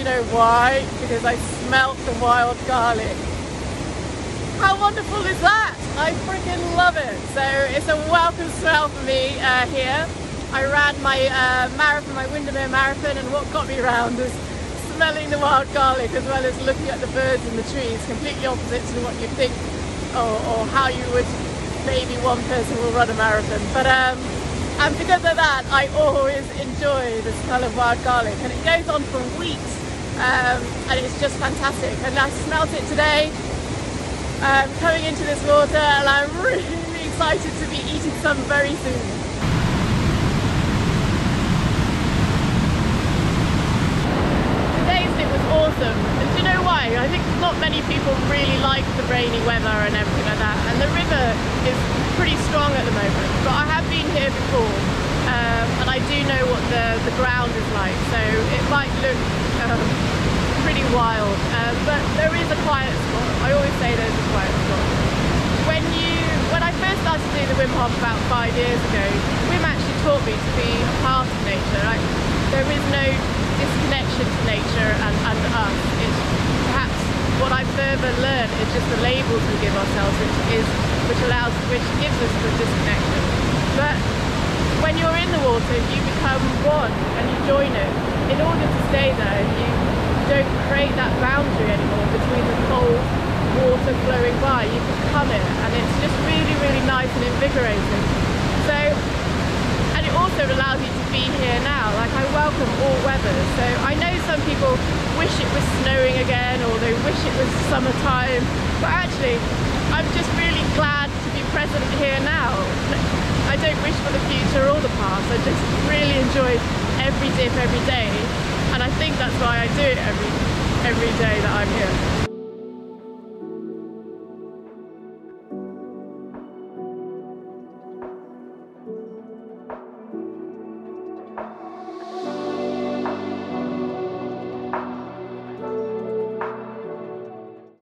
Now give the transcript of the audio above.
you know why? Because I smelt the wild garlic. How wonderful is that? I freaking love it. So it's a welcome smell for me here. I ran my marathon, my Windermere Marathon, and what got me round was smelling the wild garlic as well as looking at the birds in the trees, completely opposite to what you think or how you would, maybe one person will run a marathon. But and because of that, I always enjoy the smell of wild garlic, and it goes on for weeks, and it's just fantastic. And I smelt it today coming into this water, and I'm really excited to be eating some very soon. Today's dip was awesome, and do you know why? I think not many people really like the rainy weather and everything like that, and the river is pretty strong at the moment, but I have been here before, and I do know what the ground is like, so it might look pretty wild, but there is a quiet spot. I always say there's a quiet spot. When I first started doing the Wim Hof about 5 years ago, Wim actually taught me to be a part of nature. There is no disconnection to nature and us. It's perhaps what I've further learned is just the labels we give ourselves, which gives us the disconnection. But when you're in the water, you become one and you join it. In order to stay there, you don't create that boundary anymore between the cold water flowing by. You become it, and it's just really, really nice and invigorating. So, and it also allows you to be here now. Like, I welcome all weathers. So I know some people wish it was snowing again, or they wish it was summertime, but actually I'm just really glad to be present here now. I don't wish for the future or the past. I just really enjoy every dip, every day, and I think that's why I do it every day that I'm here.